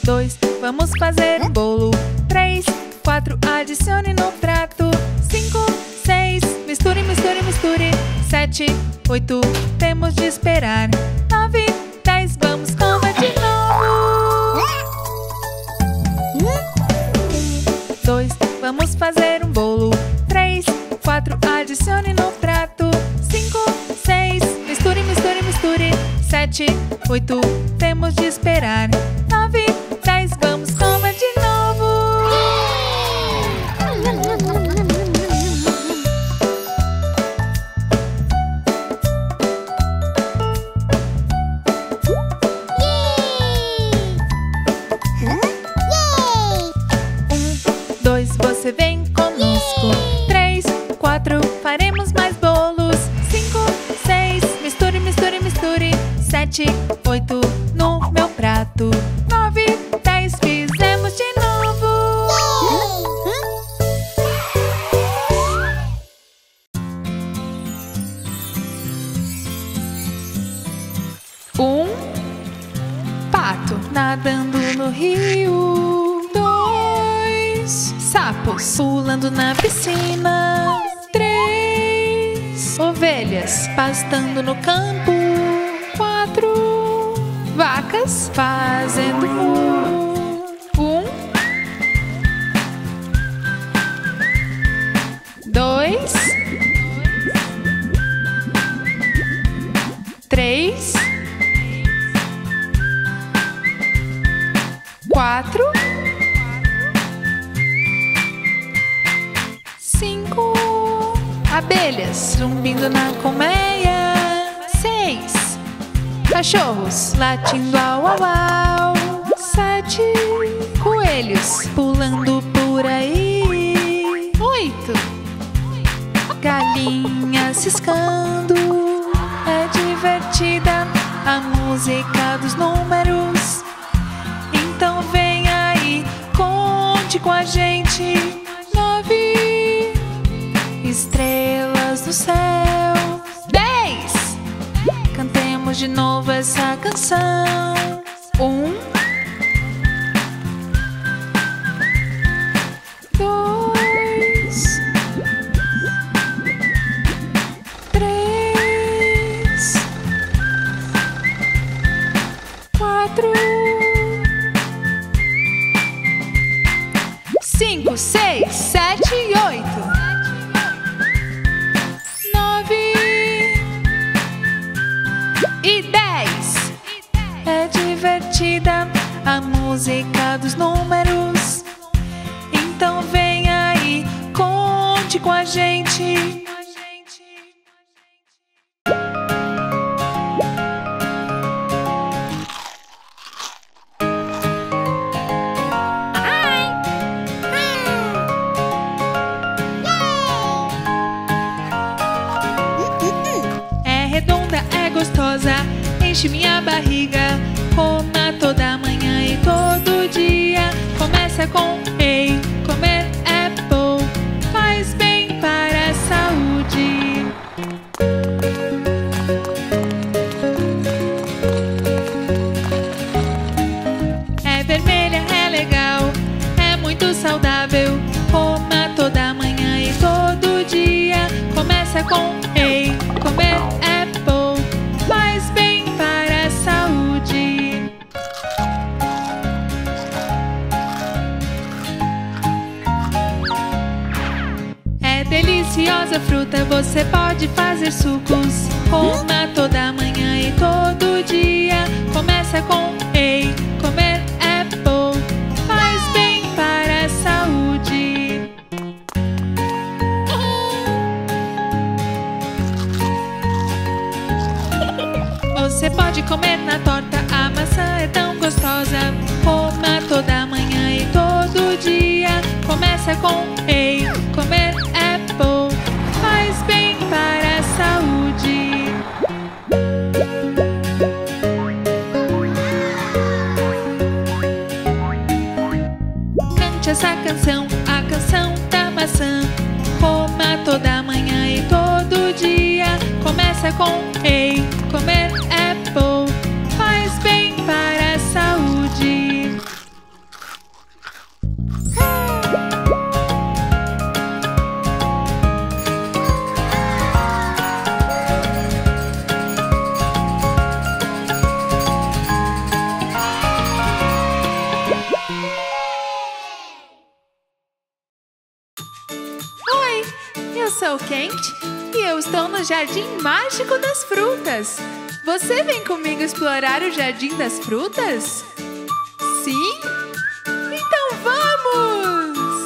2, vamos fazer um bolo. 3, 4, adicione no prato. 5, 6, misture, misture, misture. 7, 8, temos de esperar. 9, 10, vamos comer de novo. 2, vamos fazer um bolo. 3, 4, adicione no prato. 5, 6, misture, misture, misture. 7, 8, temos de esperar. 9, 10, vamos comer de novo. 1, 2, você vem conosco. 3, 4, faremos mais bolos. 5, 6, misture, misture, misture. 7, 8, no meu prato. 9, 10, fizemos de novo. 1, pato nadando no rio. 2, sapos pulando na piscina. 3, ovelhas pastando no campo. 4, vacas fazendo mu. 1, 2, 3, 4, 5, abelhas zumbindo na colmeia. 6, cachorros latindo au au au. 7, coelhos pulando por aí. 8, galinhas ciscando. É divertida a música dos números. Então vem aí, conte com a gente. 9, estrelas no céu. 10, cantemos de novo essa canção. 1, 2, 3, 4, 5, 6, 7 e 8. 9 e 10. É divertida a música dos números. Então vem aí, conte com a gente. É redonda, é gostosa, enche minha barriga. Coma toda manhã e todo dia. Começa com ei, comer é bom, faz bem para a saúde. É vermelha, é legal, é muito saudável. Coma toda manhã e todo dia. Começa com ei, comer é bom, faz bem para a saúde. É deliciosa fruta, você pode fazer sucos. Coma toda manhã e todo dia. Começa com ei, comer é bom, faz bem para a saúde. Você pode comer na torta, a maçã é tão gostosa. Coma toda manhã e todo dia. Começa com ei, comer é bom, faz bem para a saúde. Cante essa canção, a canção da maçã. Coma toda manhã e todo dia. Começa com ei, comer é bom, faz bem para a saúde. sou Kate e eu estou no Jardim Mágico das Frutas. Você vem comigo explorar o Jardim das Frutas? Sim? Então vamos!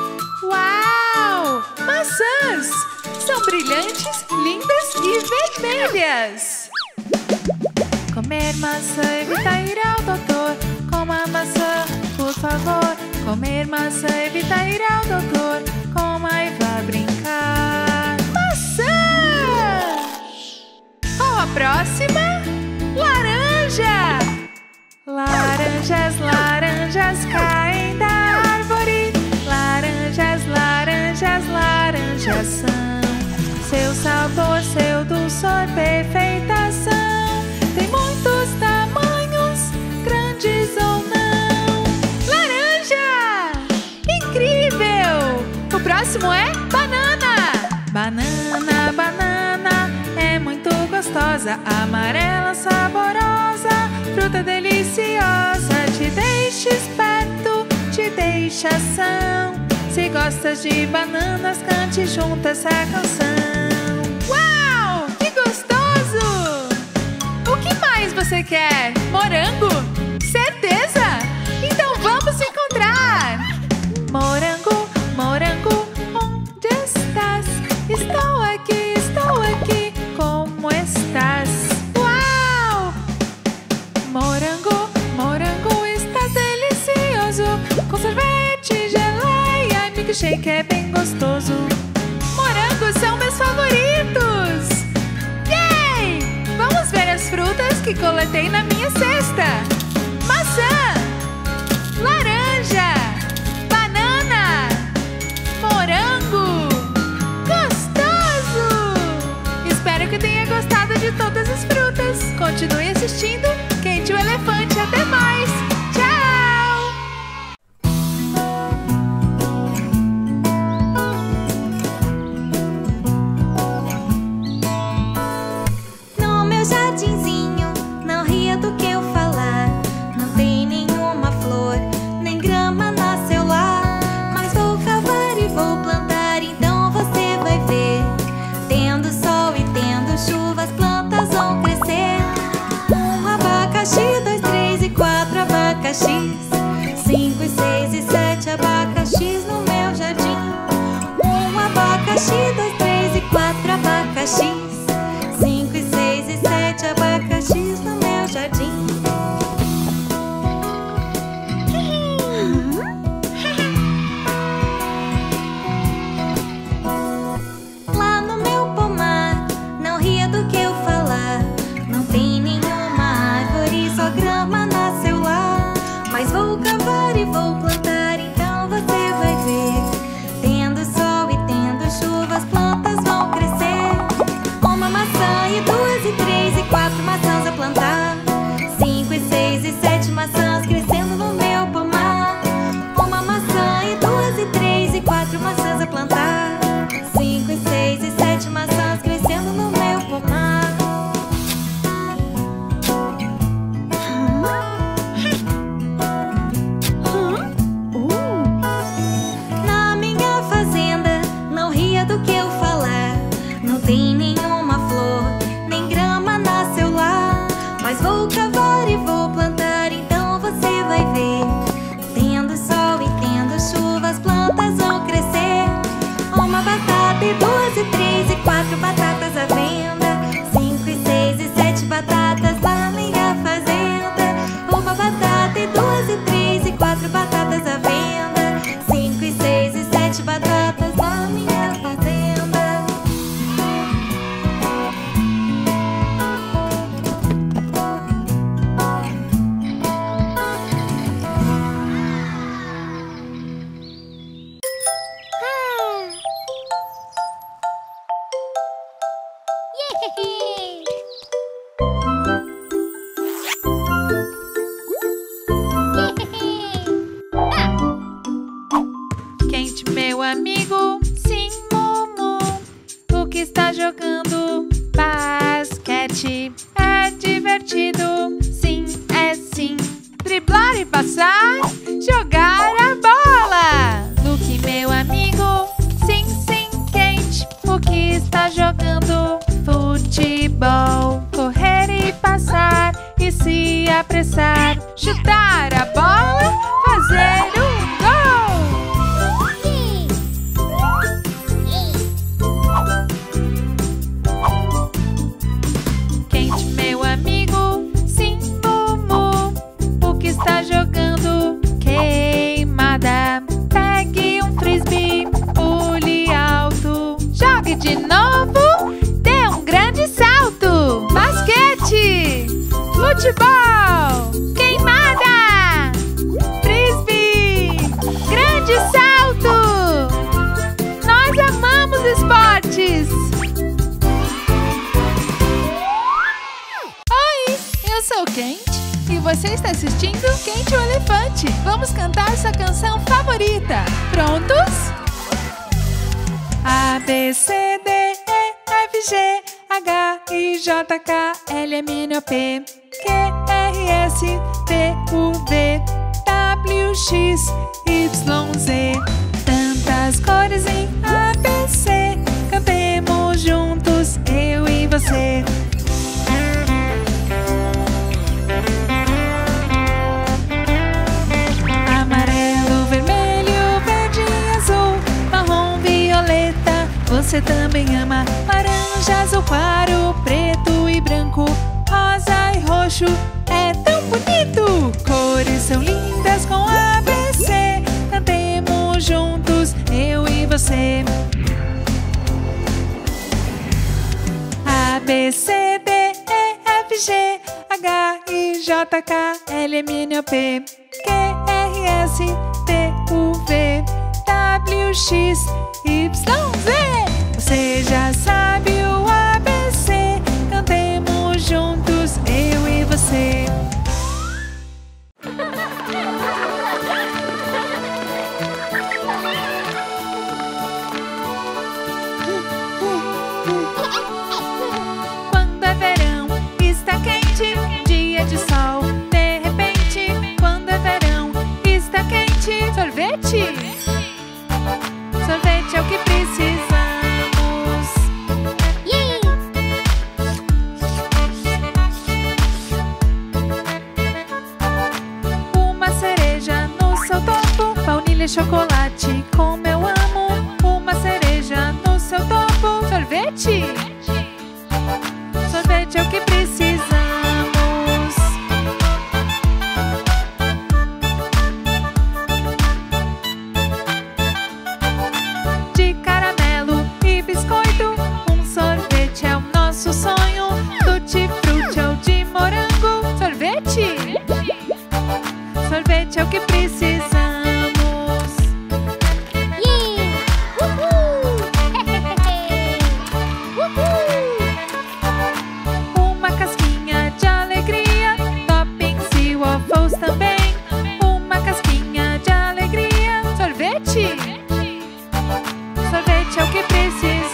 Uau! Maçãs! São brilhantes, lindas e vermelhas! Comer maçã evita ir ao doutor. Coma maçã, por favor. Comer maçã evita ir ao doutor. Coma e vá brincar. Maçã! Qual a próxima? Laranja! Laranjas, laranjas caem da árvore. Laranjas, laranjas, laranjas são. Seu sabor, seu dulçor, perfeita são. Tem muitos tamanhos, grandes ou não. Laranja! Incrível! O próximo é banana. Banana, banana é muito gostosa. Amarela, saborosa, fruta deliciosa. Te deixa esperto, te deixa ação. Se gostas de bananas, cante junto essa canção. Uau! Que gostoso! O que mais você quer? Morango? Certeza? Então vamos encontrar! Morango, morango, onde estás? Estou aqui, como estás? Uau! Morango, morango, estás delicioso. Com sorvete, geleia e milkshake é bem gostoso. Morangos são meus favoritos! Yay! Vamos ver as frutas que coletei na minha cesta. Maçã, laranja, banana, morango. Gostoso! Espero que tenha gostado de todas as frutas. Continue assistindo Kate o Elefante. Até mais! Tchau! No meu jardinzinho, não ria do que eu falar. Não tem nenhuma flor, nem grama nasceu lá. Mas vou cavar e vou plantar, então você vai ver. Tendo sol e tendo chuva, as plantas vão crescer. Um abacaxi, 2, 3 e 4 abacaxis. 5 e 6 e 7 abacaxis no meu jardim. Um abacaxi, 2, 3 e 4 abacaxis. 5 e 6 e 7 abacaxis no meu jardim. Lá no meu pomar, não ria do que eu falar. Não tem nenhuma árvore, só grama nasceu lá. Mas vou cavar e vou plantar, então você vai ver. Tendo sol e tendo chuva, as plantas vão crescer. Uma maçã e 2 e 3 e 4 maçãs a plantar. 5 e 6 e 7 maçãs crescendo no meu pomar. Uma maçã e 2 e 3 e 4 maçãs a plantar. 5 e 6 e 7 maçãs crescendo no meu pomar. Na minha fazenda, não ria do que eu falar. Não tem nenhuma flor, nem grama nasceu lá. Mas vou cavar e vou plantar, então você vai ver. Tendo sol e tendo chuva, as plantas vão crescer. Uma batata e 2 e 3 e 4 batatas à venda. 5 e 6 e 7 batatas na minha fazenda. Uma batata e 2 e 3 e 4 batatas à venda. 5 e 6 e 7 batatas na minha fazenda. Kate, meu amigo, sim, Mumu. O que está jogando? Basquete. É divertido, sim, é sim. Driblar e passar, jogar a bola. Luke, meu amigo, sim, sim, Kate. chutar a bola, fazer um gol. Quente, meu amigo, sim, Mumu. O que está jogando? Queimada. Pegue um frisbee, pule alto. Jogue de novo, dê um grande salto. Basquete, futebol, queimada, frisbee, grande salto. Nós amamos esportes. Oi, eu sou Kent e você está assistindo Kent o Elefante. Vamos cantar sua canção favorita. Prontos? A, B, C, D, E, F, G, H, I, J, K, L, M, N, O, P, Q, R, S, T, U, V, W, X, Y, Z. Tantas cores em ABC, cantemos juntos, eu e você. Amarelo, vermelho, verde, azul, marrom, violeta, você também ama. Laranja, azul claro, preto e branco, rosa e roxo, é tão bonito. Cores são lindas com ABC, cantemos juntos, eu e você. A, B, C, D, E, F, G, H, I, J, K, L, M, N, O, P, Q, R, S, T, U, V, W, X, Y, Z. Você já sabe o ABC, cantemos juntos, eu e você. Quando é verão, está quente, dia de sol. De repente, quando é verão, está quente. Sorvete! Sorvete é o que precisamos. Uma cereja no seu topo, baunilha e chocolate, como eu amo. Uma cereja no seu topo, sorvete! Sorvete é o que precisamos. De caramelo e biscoito, um sorvete é o nosso sonho. Tutti-frutti ou de morango, sorvete! Sorvete é o que precisamos. Uma casquinha de alegria, toppings e waffles também. Uma casquinha de alegria, sorvete! Sorvete é o que precisamos.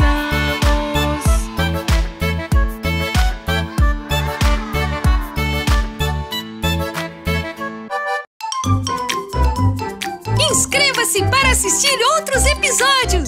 Inscreva-se para assistir outros episódios.